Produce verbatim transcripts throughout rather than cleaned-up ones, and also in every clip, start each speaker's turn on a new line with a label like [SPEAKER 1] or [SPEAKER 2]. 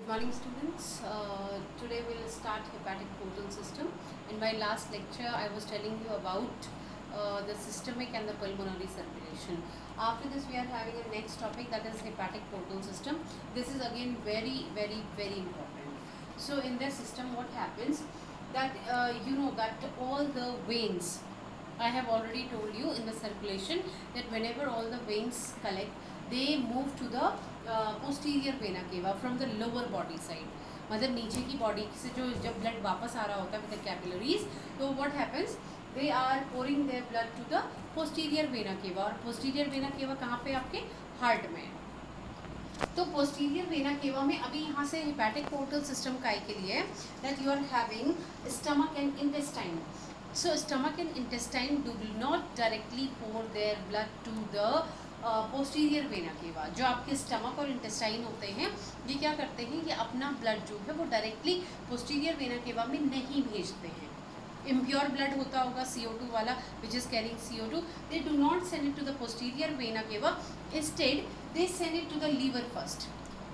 [SPEAKER 1] Good morning, students. Uh, today we will start hepatic portal system. In my last lecture, I was telling you about uh, the systemic and the pulmonary circulation. After this, we are having a next topic, that is hepatic portal system. This is again very, very, very important. So in this system, what happens that uh, you know that all the veins, I have already told you in the circulation that whenever all the veins collect, they move to the posterior vena cava from the lower body side, मतलब नीचे की body से जो जब blood वापस आ रहा होता है विद द कैपिलरीज, तो what happens, they are pouring their blood to the posterior vena cava. और पोस्टीरियर वेना केवा कहाँ पे, आपके हार्ट में. तो पोस्टीरियर वेना केवा में अभी यहाँ से हेपेटिक पोर्टल सिस्टम काय के लिए that you are having stomach and intestine. So stomach and intestine do not directly pour their blood to the posterior vena cava. जो आपके स्टमक और इंटेस्टाइन होते हैं, ये क्या करते हैं, ये अपना ब्लड जो है वो डायरेक्टली पोस्टीरियर वेना केवा में नहीं भेजते हैं. इम्प्योर ब्लड होता होगा सी ओ टू वाला, which is carrying C O two. They do not send it to the posterior vena cava. Instead they send it to the liver first,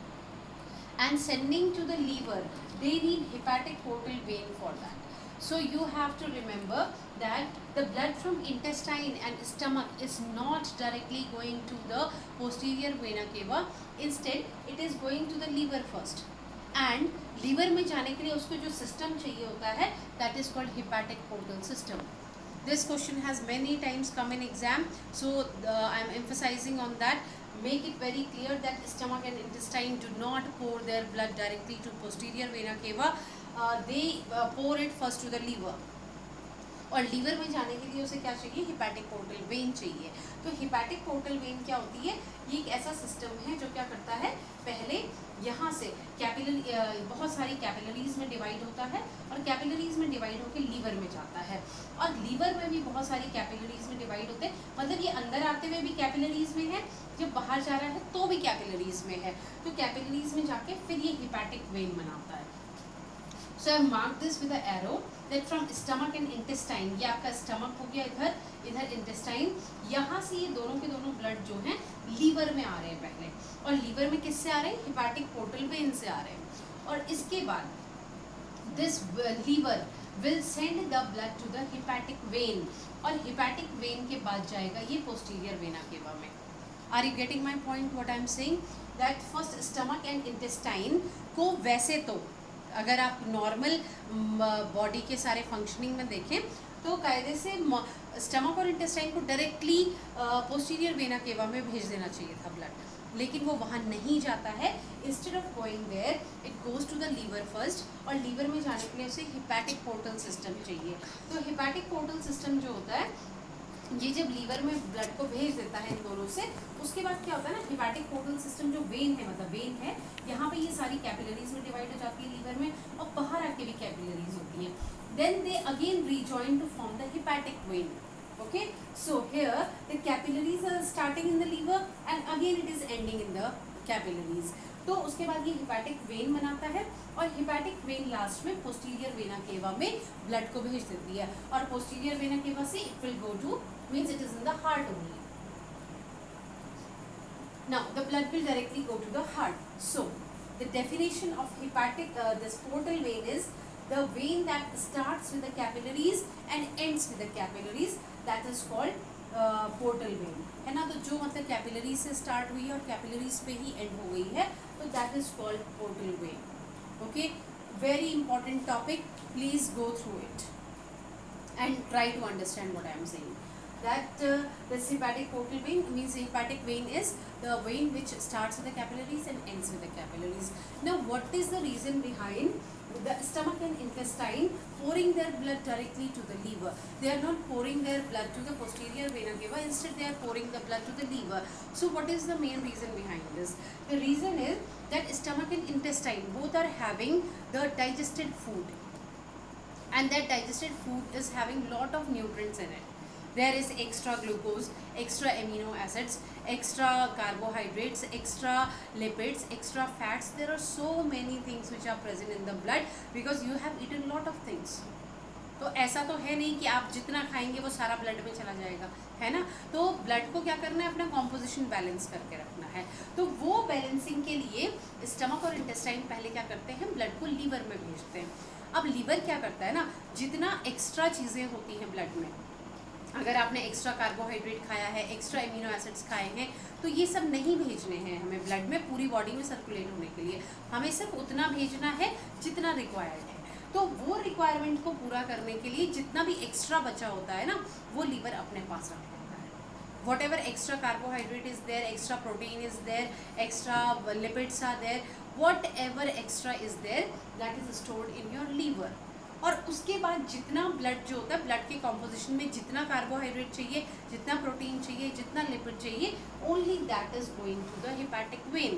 [SPEAKER 1] and sending to the liver they need hepatic portal vein for that. So you have to remember that the blood from intestine and stomach is not directly going to the posterior vena cava. Instead it is going to the liver first, and liver में जाने के लिए उसको जो system चाहिए होता है, that is called hepatic portal system. This question has many times come in exam, so uh, I am emphasizing on that. Make it very clear that stomach and intestine do not pour their blood directly to posterior vena cava. Uh, they uh, pour it first to the liver. और liver में जाने के लिए उसे क्या चाहिए, hepatic portal when चाहिए. तो हिपैटिक पोर्टल वेन क्या होती है, ये एक ऐसा सिस्टम है जो क्या करता है, पहले यहाँ से कैपिलरी, बहुत सारी कैपिलरीज में डिवाइड होता है, और कैपिलरीज में डिवाइड होकर लीवर में जाता है, और लीवर में भी बहुत सारी कैपिलरीज में डिवाइड होते हैं. मतलब ये अंदर आते हुए भी कैपिलरीज में है, जब बाहर जा रहा है तो भी कैपिलरीज में है. तो कैपिलरीज में जाके फिर ये हिपैटिक वेन बनाता है. So I have marked this with the arrow that from stomach and intestine, ये आपका stomach हो गया इधर, इधर intestine, यहाँ से ये दोनों के दोनों blood जो हैं लीवर में आ रहे हैं पहले, और लीवर में किससे आ रहे हैं, hepatic portal vein से आ रहे हैं. और इसके बाद this liver will send the blood to the hepatic vein, और hepatic vein के बाद जाएगा ये posterior vena cava में. Are you getting my point? What I am saying that first stomach and intestine को वैसे तो अगर आप नॉर्मल बॉडी के सारे फंक्शनिंग में देखें तो कायदे से स्टमक और इंटेस्टाइन को डायरेक्टली पोस्टीरियर वेना केवा में भेज देना चाहिए था ब्लड, लेकिन वो वहाँ नहीं जाता है. Instead of going there it goes to the liver first, और लीवर में जाने के लिए उसे हिपैटिक पोर्टल सिस्टम चाहिए. तो हिपैटिक पोर्टल सिस्टम जो होता है, ये जब लीवर में ब्लड को भेज देता है इन दोनों से, उसके बाद क्या होता है ना, हिपैटिक पोर्टल सिस्टम जो वेन है, मतलब वेन है, यहाँ पे ये सारी कैपिलरीज में डिवाइड हो जाती है लीवर में, और बाहर आके भी कैपिलरीज होती हैं. Then they again rejoin to form the hepatic vein. Okay, so here the capillaries are starting in the liver and again it is ending in the capillaries. तो उसके बाद ये हिपैटिक वेन बनाता है, और हिपैटिक वेन लास्ट में posterior vena cava में blood को भेज देती है, और पोस्टीरियर वेना केवा से it will go to, means it is in the heart only. Now the blood will directly go to the heart. So the definition of hepatic uh, this portal vein is the vein that starts with the capillaries and ends with the capillaries, that is called uh, portal vein. है ना. तो जो मतलब capillary से start हुई है और capillaries पे ही एंड हो गई है, तो that is called portal vein. Okay, very important topic, please go through it and try to understand what I am saying. That uh, this hepatic portal vein means hepatic vein is the vein which starts with the capillaries and ends with the capillaries. Now what is the reason behind the stomach and intestine pouring their blood directly to the liver? They are not pouring their blood to the posterior vena cava, instead they are pouring the blood to the liver. So what is the main reason behind this? The reason is that stomach and intestine both are having the digested food, and that digested food is having lot of nutrients in it. There is extra glucose, extra amino acids, extra carbohydrates, extra lipids, extra fats. There are so many things which are present in the blood because you have eaten lot of things. तो ऐसा तो है नहीं कि आप जितना खाएंगे वो सारा ब्लड में चला जाएगा, है ना। तो ब्लड को क्या करना है, अपना कॉम्पोजिशन बैलेंस करके रखना है। तो वो बैलेंसिंग के लिए स्टमक और इंटेस्टाइन पहले क्या करते हैं, ब्लड को लीवर में भेजते हैं। अब लीवर क्या करता है ना, जितना एक्स्ट्रा चीज़ें होती हैं ब्लड में, अगर आपने एक्स्ट्रा कार्बोहाइड्रेट खाया है, एक्स्ट्रा एमिनो एसिड्स खाए हैं, तो ये सब नहीं भेजने हैं हमें ब्लड में पूरी बॉडी में सर्कुलेट होने के लिए। हमें सिर्फ उतना भेजना है जितना रिक्वायर्ड है। तो वो रिक्वायरमेंट को पूरा करने के लिए जितना भी एक्स्ट्रा बचा होता है ना, वो लीवर अपने पास रख लेता है। Whatever extra carbohydrate is there, extra protein is there, extra lipids are there, whatever extra is there, that is stored in your liver. और उसके बाद जितना ब्लड जो होता है, ब्लड के कॉम्पोजिशन में जितना कार्बोहाइड्रेट चाहिए, जितना प्रोटीन चाहिए, जितना लिपिड चाहिए, only that is going to the hepatic vein.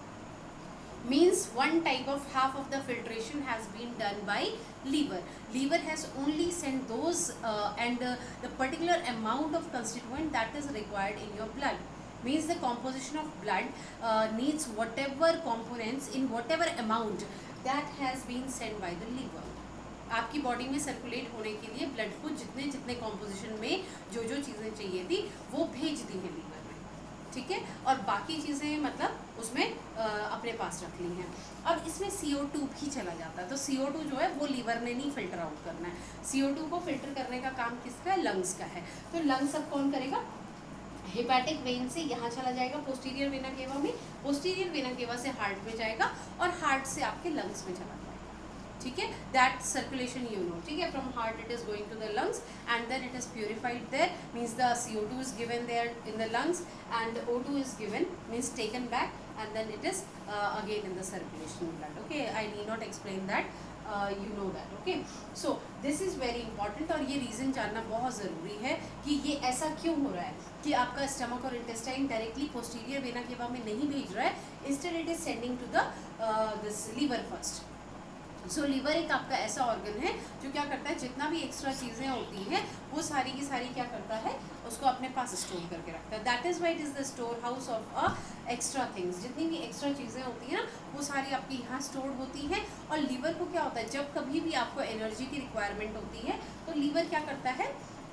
[SPEAKER 1] Means one type of half of the filtration has been done by liver. Liver has only sent those uh, and uh, the particular amount of constituent that is required in your blood. Means the composition of blood uh, needs whatever components in whatever amount that has been sent by the liver. आपकी body में circulate होने के लिए blood को जितने जितने composition में जो जो चीज़ें चाहिए थी वो भेज दी हैं लीवर में, ठीक है। और बाकी चीज़ें मतलब उसमें आ, अपने पास रख ली हैं। अब इसमें सी ओ टू भी चला जाता है, तो सी ओ टू जो है वो लीवर ने नहीं फिल्टर आउट करना है। सी ओ टू को फिल्टर करने का काम किसका है, लंग्स का है। तो लंग्स अब कौन करेगा, हेपेटिक वेन से यहाँ चला जाएगा पोस्टीरियर वेना केवा में, पोस्टीरियर वेना केवा से हार्ट में जाएगा और हार्ट से आपके लंग्स में चला जाएगा, ठीक है। दैट सर्कुलेशन यू नो, ठीक है। From heart it is going to the lungs and then it is purified there, means the C O two is given there in the lungs and O two is given, means taken back and then it is uh, again in the circulation blood. Okay, I need not explain that, uh, you know that. Okay, so this is very important और ये reason जानना बहुत ज़रूरी है कि ये ऐसा क्यों हो रहा है कि आपका स्टमक और intestine directly posterior vena cava में नहीं भेज रहा है, instead it is sending to the this liver first. So so, liver एक आपका ऐसा ऑर्गन है जो क्या करता है, जितना भी एक्स्ट्रा चीज़ें होती हैं वो सारी की सारी क्या करता है, उसको अपने पास स्टोर करके रखता है। That is why it is the store house of a extra things. जितनी भी एक्स्ट्रा चीज़ें होती हैं ना वो सारी आपकी यहाँ स्टोर होती हैं। और लीवर को क्या होता है, जब कभी भी आपको एनर्जी की रिक्वायरमेंट होती है तो लीवर क्या करता है,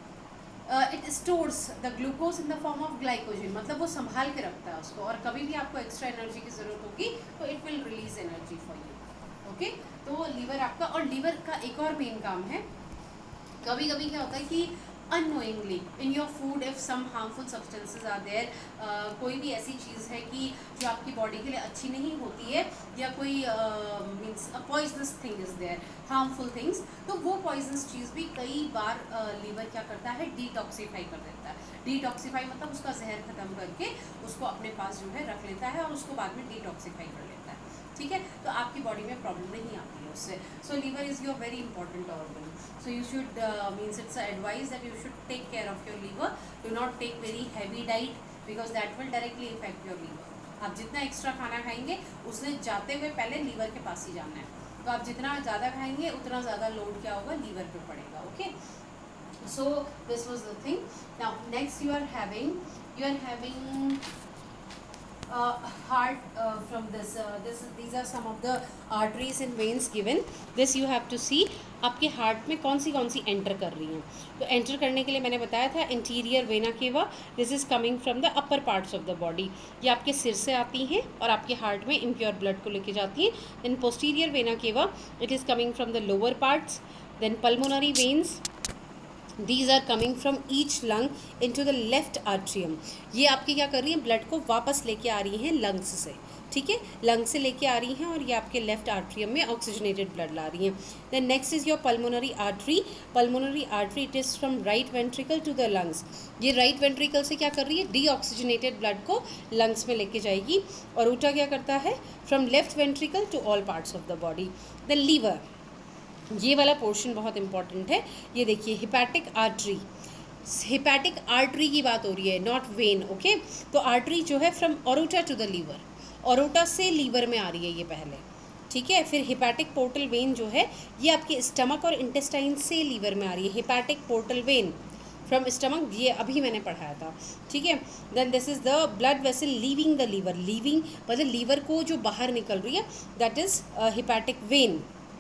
[SPEAKER 1] it stores the glucose in the form of glycogen, मतलब वो संभाल के रखता है उसको, और कभी भी आपको एक्स्ट्रा एनर्जी की ज़रूरत होगी तो it will release energy for you. Okay, तो लीवर आपका, और लीवर का एक और मेन काम है, कभी कभी क्या होता है कि unknowingly in your food if some harmful substances are there, कोई भी ऐसी चीज़ है कि जो आपकी बॉडी के लिए अच्छी नहीं होती है, या कोई means poisonous thing is there, harmful things, तो वो पॉइजनस चीज़ भी कई बार लीवर uh, क्या करता है, डिटॉक्सीफाई कर देता है। डिटॉक्सीफाई मतलब उसका जहर ख़त्म करके उसको अपने पास जो है रख लेता है और उसको बाद में डिटॉक्सीफाई कर लेता है, ठीक है। तो आपकी बॉडी में प्रॉब्लम नहीं आती है उससे। So liver is your very important organ, so you should means it's advise that you should take care of your liver, do not take very heavy diet because that will directly effect your liver. आप जितना extra खाना खाएंगे उसने जाते हुए पहले liver के पास ही जाना है, तो आप जितना ज़्यादा खाएंगे उतना ज़्यादा लोड क्या होगा, लीवर पे पड़ेगा। Okay, so this was the thing. Now next you are having you are having Uh, heart uh, from this uh, this these are some of the arteries and veins given. This you have to see आपके heart में कौन सी कौन सी enter कर रही हैं। तो enter करने के लिए मैंने बताया था interior vena cava, this is coming from the upper parts of the body, ये आपके सिर से आती हैं और आपके हार्ट में इम्प्योर ब्लड को लेके जाती हैं। Then posterior vena cava, it is coming from the lower parts. Then pulmonary veins, These are coming from each lung into the left atrium. ये आपकी क्या कर रही हैं, ब्लड को वापस लेके आ रही हैं लंग्स से, ठीक है, लंग से लेके आ रही हैं और ये आपके लेफ्ट आर्ट्रियम में ऑक्सीजनेटेड ब्लड ला रही हैं। Then next is your pulmonary artery. Pulmonary artery it is from right ventricle to the lungs. ये राइट वेंट्रिकल से क्या कर रही है, डीऑक्सीजनेटेड ब्लड को लंग्स में लेके जाएगी। और उल्टा क्या करता है, from left ventricle to all parts of the body. Then liver, ये वाला पोर्शन बहुत इंपॉर्टेंट है। ये देखिए हिपैटिक आर्टरी, हिपैटिक आर्टरी की बात हो रही है, नॉट वेन। ओके, तो आर्टरी जो है from aorta to the liver, aorta से लीवर में आ रही है ये पहले, ठीक है। फिर हिपैटिक पोर्टल वेन जो है ये आपके स्टमक और इंटेस्टाइन से लीवर में आ रही है, hepatic portal vein from stomach, ये अभी मैंने पढ़ाया था, ठीक है। Then this is the blood vessel leaving the liver, leaving मतलब लीवर को जो बाहर निकल रही है, that is hepatic vein.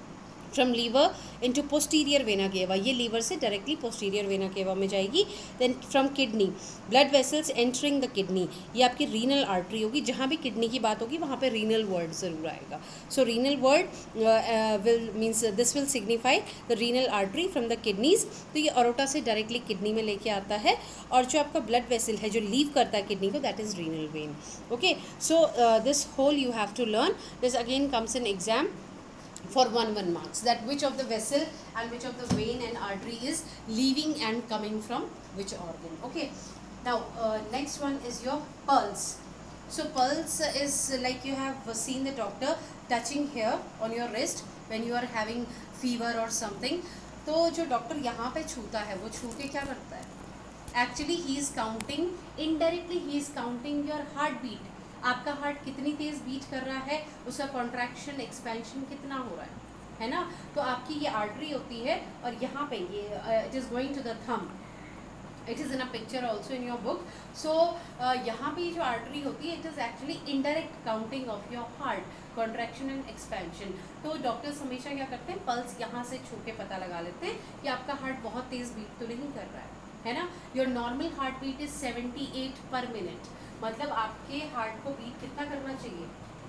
[SPEAKER 1] From liver into posterior vena cava, ये लीवर से डायरेक्टली पोस्टीरियर वेना केवा में जाएगी. Then from kidney blood vessels entering the kidney, ये आपकी रीनल आर्टरी होगी. जहाँ भी किडनी की बात होगी वहाँ पे रीनल वर्ड ज़रूर आएगा. So renal word will means this will signify the renal artery from the kidneys. तो ये अरोटा से डायरेक्टली किडनी में लेके आता है. और जो आपका ब्लड वेसल है जो लीव करता है किडनी को, that is renal vein. Okay, so this whole you have to learn. This again comes in exam for one one marks, that which of the vessel and which of the vein and artery is leaving and coming from which organ. Okay, now uh, next one is your pulse. So pulse is like you have seen the doctor touching here on your wrist when you are having fever or something. तो जो doctor यहाँ पे छूता है वो छू के क्या करता है? Actually he is counting, indirectly he is counting your heartbeat. आपका हार्ट कितनी तेज़ बीट कर रहा है, उसका कॉन्ट्रैक्शन एक्सपेंशन कितना हो रहा है, है ना. तो आपकी ये आर्टरी होती है और यहाँ पे ये it is going to the thumb. It is in a picture also in your book. So यहाँ पे जो आर्टरी होती है it is actually indirect counting of your heart contraction and expansion. तो डॉक्टर्स हमेशा क्या करते हैं, पल्स यहाँ से छू के पता लगा लेते हैं कि आपका हार्ट बहुत तेज़ बीट तो नहीं कर रहा है, है ना. Your normal heart beat is seventy eight per minute. मतलब आपके हार्ट को बीट कितना करना चाहिए,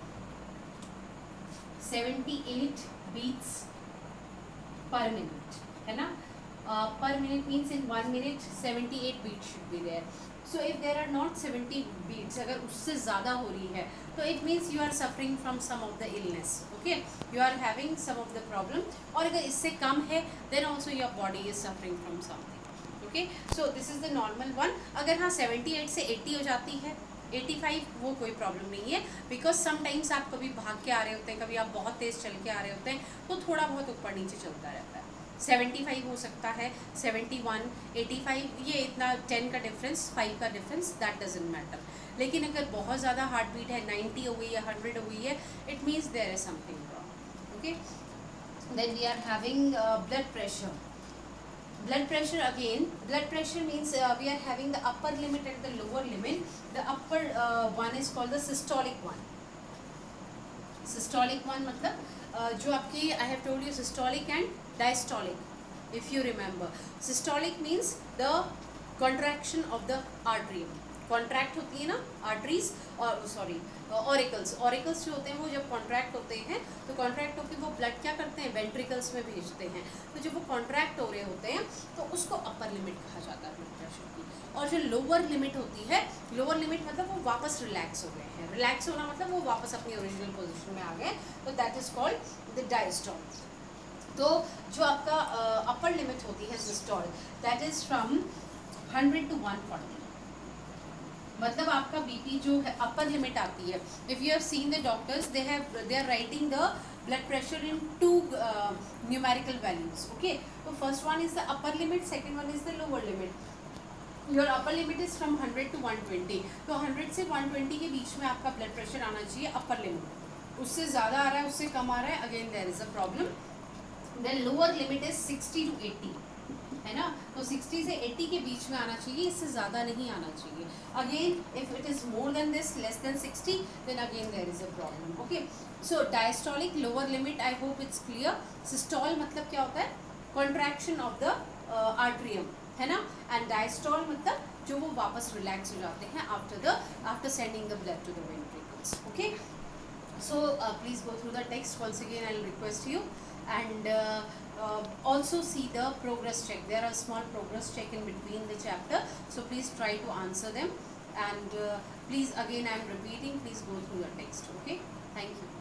[SPEAKER 1] seventy eight beats per minute, है ना. Per minute means in one minute seventy eight beat should be there. So if there are not seventy beats, अगर उससे ज़्यादा हो रही है तो it means you are suffering from some of the illness. Okay, you are having some of the problem. और अगर इससे कम है then also your body is suffering from something. Okay, so this is the normal one. अगर हाँ seventy eight से eighty हो जाती है, एटी फाइव, वो कोई प्रॉब्लम नहीं है. बिकॉज समटाइम्स आप कभी भाग के आ रहे होते हैं, कभी आप बहुत तेज़ चल के आ रहे होते हैं, तो थोड़ा बहुत ऊपर नीचे चलता रहता है. सेवेंटी फाइव हो सकता है, सेवेंटी वन, एटी फाइव, ये इतना टेन का डिफरेंस, फाइव का डिफरेंस, दैट डजंट मैटर. लेकिन अगर बहुत ज़्यादा हार्ट बीट है, नाइन्टी हो गई है, हंड्रेड हो गई है, it means there is something wrong. Okay, then we are having blood pressure. Blood pressure again, blood pressure means uh, we are having the upper limit and the lower limit. The upper uh, one is called the systolic one. Systolic one मतलब uh, जो आपकी I have told you systolic and diastolic, if you remember. Systolic means the contraction of the artery. Contract होती है ना arteries, और sorry auricles, auricles जो होते हैं वो जब कॉन्ट्रैक्ट होते हैं तो कॉन्ट्रैक्ट होकर वो ब्लड क्या करते हैं, वेंट्रिकल्स में भेजते हैं. तो जब वो कॉन्ट्रैक्ट हो रहे होते हैं तो उसको अपर लिमिट कहा जाता है ब्लड प्रेशर की. और जो लोअर लिमिट होती है, लोअर लिमिट मतलब वो वापस रिलैक्स हो गए हैं. रिलैक्स होना मतलब वो वापस अपनी ओरिजिनल पोजिशन में आ गए, तो that is called the diastole. तो जो आपका अपर लिमिट होती है systole, that is from hundred to one forty. मतलब आपका बीपी जो है अपर लिमिट आती है. If you have seen the doctors, they have they are writing the blood pressure in two numerical values. Okay, तो first one is the upper limit, second one is the lower limit. Your upper limit is from hundred to one twenty. तो hundred से one twenty के बीच में आपका blood pressure आना चाहिए upper limit. उससे ज़्यादा आ रहा है, उससे कम आ रहा है, again there is a problem. Then lower limit is sixty to eighty, है ना. तो सिक्सटी से एट्टी के बीच में आना चाहिए, इससे ज़्यादा नहीं आना चाहिए. Again if it is more than this, less than sixty, then again there is a problem. Okay, so diastolic lower limit, I hope it's clear. Systole मतलब क्या होता है, कॉन्ट्रैक्शन ऑफ द आर्ट्रियम, है ना. एंड डायस्टोल मतलब जो वो वापस रिलैक्स हो जाते हैं after the after sending the blood to the ventricles. Okay, so please go through the text once again, I will request you. And uh, uh, also see the progress check. There are small progress check in between the chapter, so please try to answer them. And uh, please, again I am repeating, please go through the text. Okay, thank you.